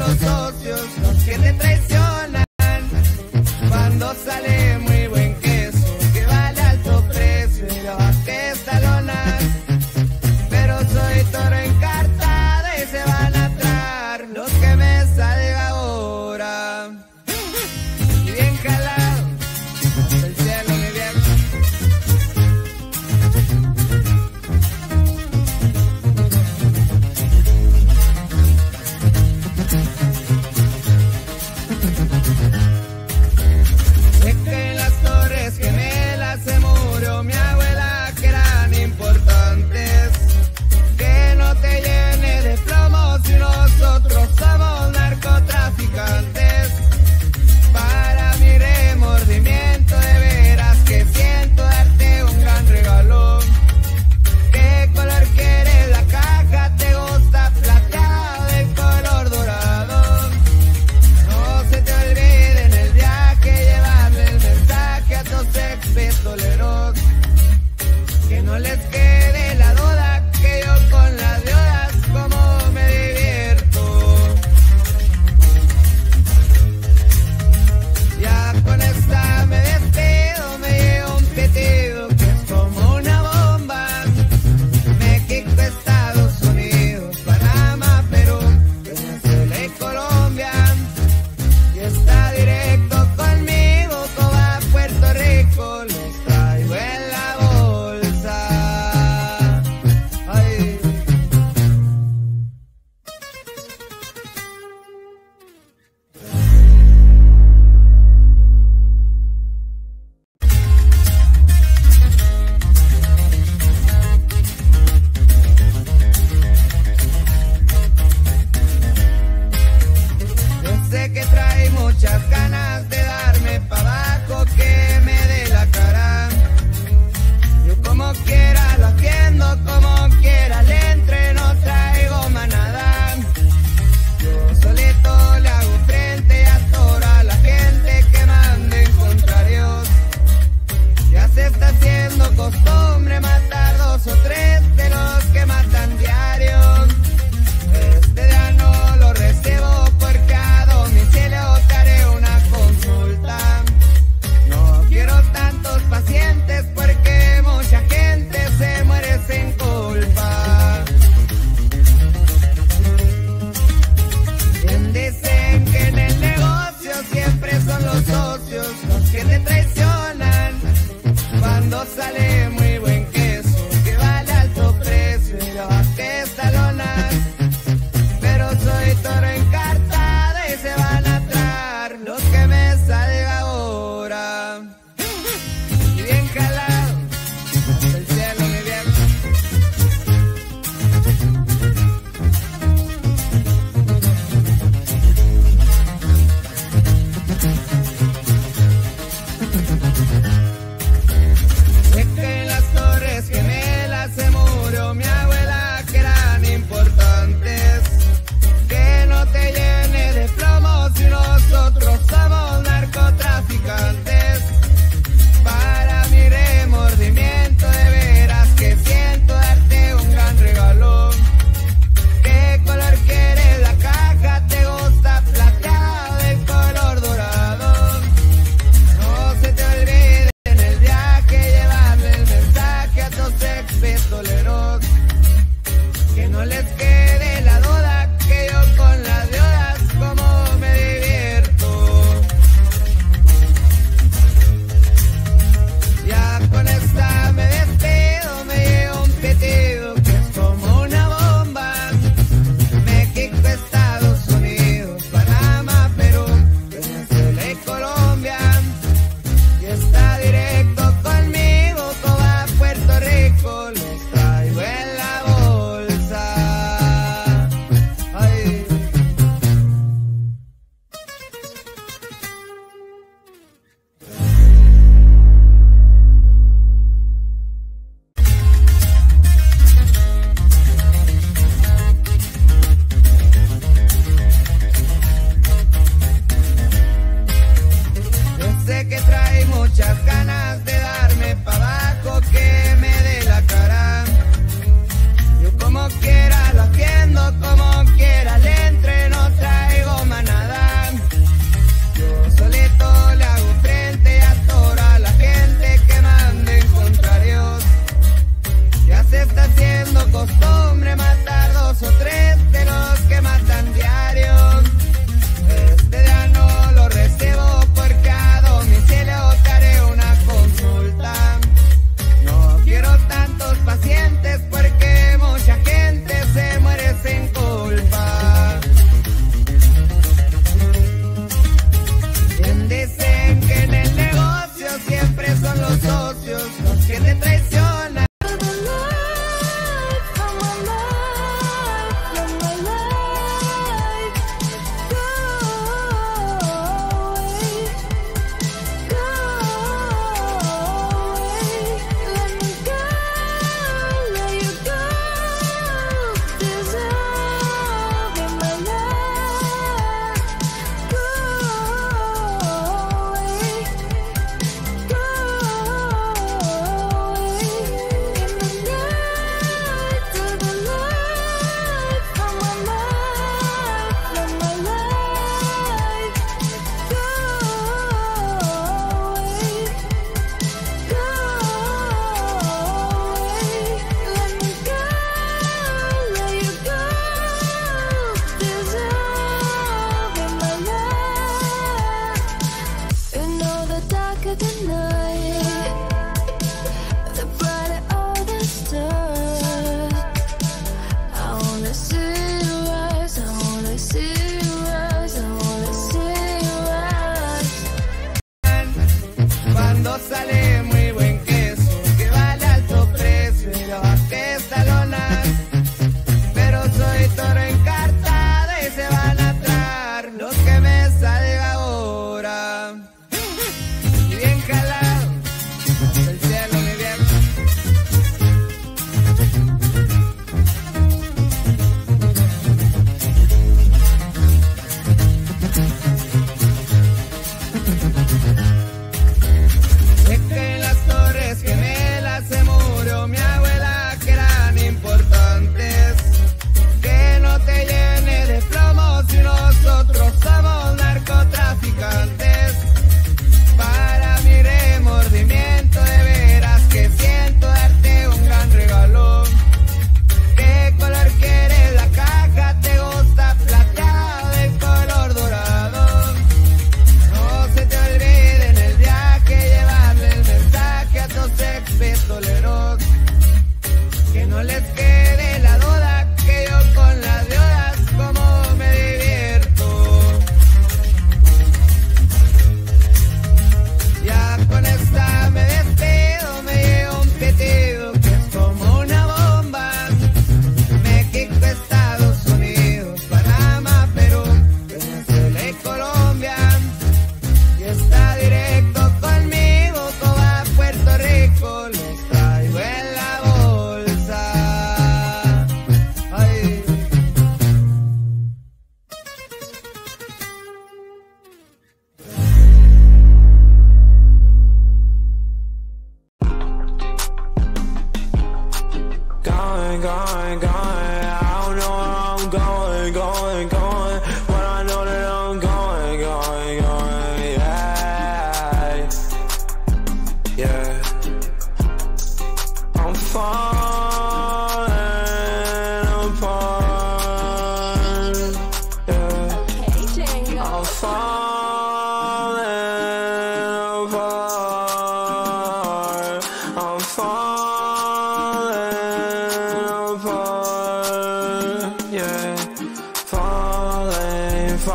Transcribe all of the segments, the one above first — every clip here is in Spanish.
los socios los que te traicionan. Cuando sale muy buen queso, que vale alto precio y lo que estalonas. Pero soy toro encartado y se van a tragar los que me salga ahora. Y bien jalado, hasta el cielo, mi viejo.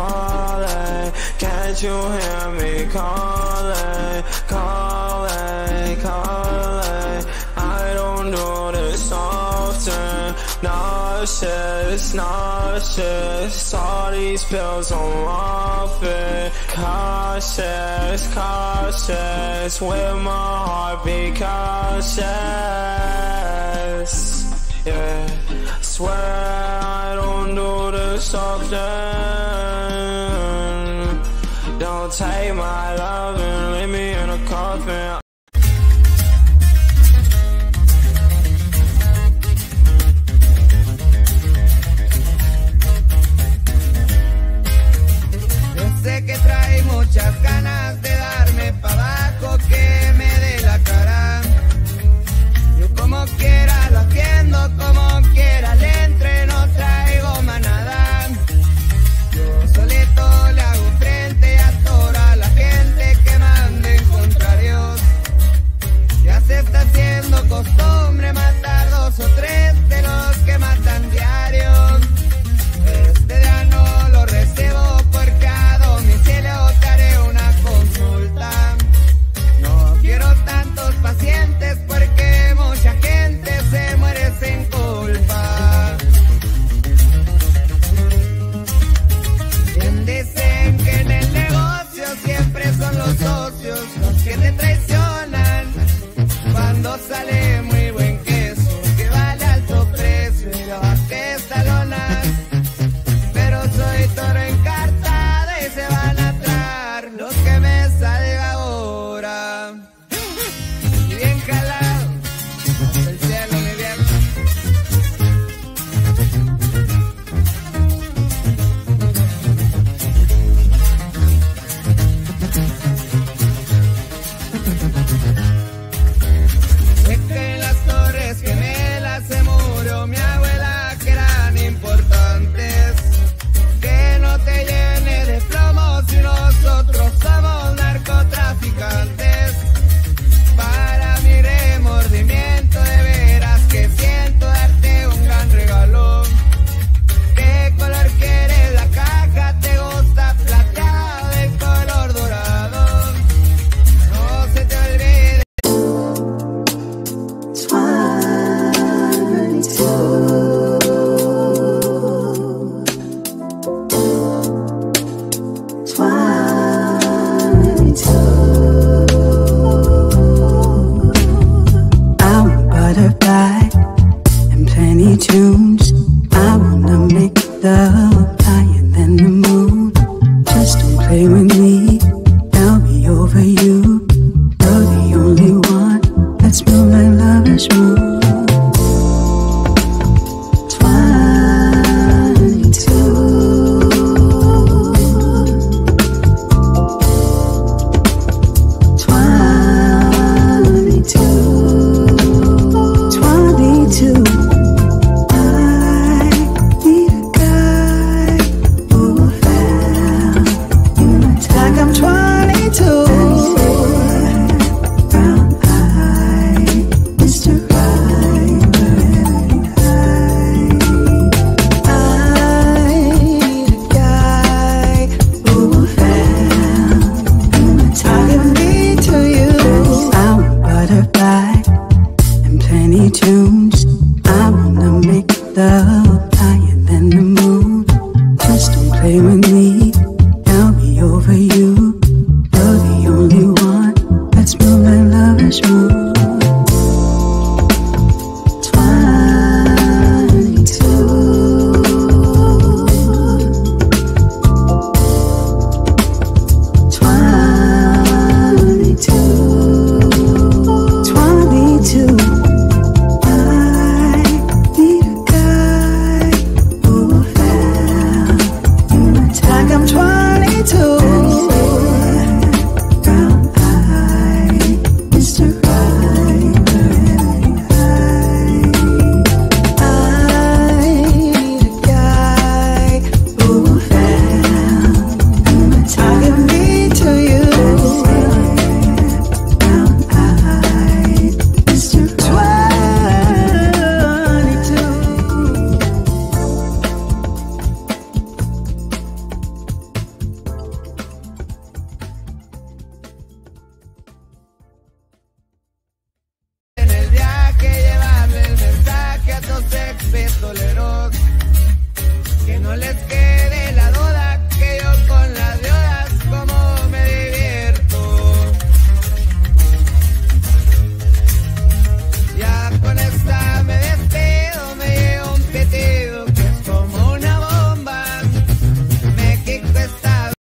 calling. Can't you hear me calling, calling, calling? I don't do this often. Nauseous, nauseous. All these pills I'm off it. Cautious, cautious. With my heart be cautious. Yeah, swear I don't do this often. Don't take my love and leave me in a coffin. Yo sé que trae muchas ganas de darme pa' abajo, que me dé la cara. Yo como quiera lo atiendo, como quiera le entre, no traigo manada. Yo solito le hago frente a toda la gente que mande en contrarios. Ya se está haciendo costumbre matar 2 o 3 de los que matan diario. Este día no lo recibo porque a domicilio te haré una consulta. No quiero tantos pacientes porque mucha gente se muere sin culpa. Bien dicen que en el negocio siempre son los socios los que te traicionan. Cuando sale muy buen queso que vale alto precio y lo que estalonas. Pero soy toro encartado y se van a traer los que me salga ahora. Y bien jalado hasta el cielo, mi viejo. Es que en las Torres Gemelas se murió mi abuela, que eran importantes. Que no te llene de plomo si nosotros somos narcotraficantes. Para mi remordimiento de veras que siento darte un gran regalo. ¿Qué color quieres la caja? ¿Te gusta plateado de color dorado? No se te olvide. I'm butterfly and plenty tunes. I wanna make love higher than the moon. Just don't play with me, I'll be over you. You're the only one. Let's move like lovers move. 22. I need a guy who will found you like I'm 22. Brown eye, Mr. Right, wherever you hide. I need a guy who will found you like me to you. I'm a butterfly and plenty tunes. I wanna make love higher than the moon. Just don't play with me, I'll be over you. You're the only one. Let's move like lovers move. 22. I need a guy who will found you like I'm 22. Brown eye, Mr. Right, wherever you hide. I need a guy who will found you like me to you. Brown eye, Mr. 22. no les